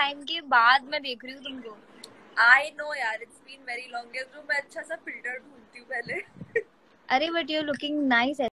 Time के बाद मैं देख रही हूँ तुमको। आई नो यार, इट्स बीन वेरी लॉन्ग। मैं अच्छा सा फिल्टर ढूंढती हूँ पहले। अरे बट यू लुकिंग नाइस।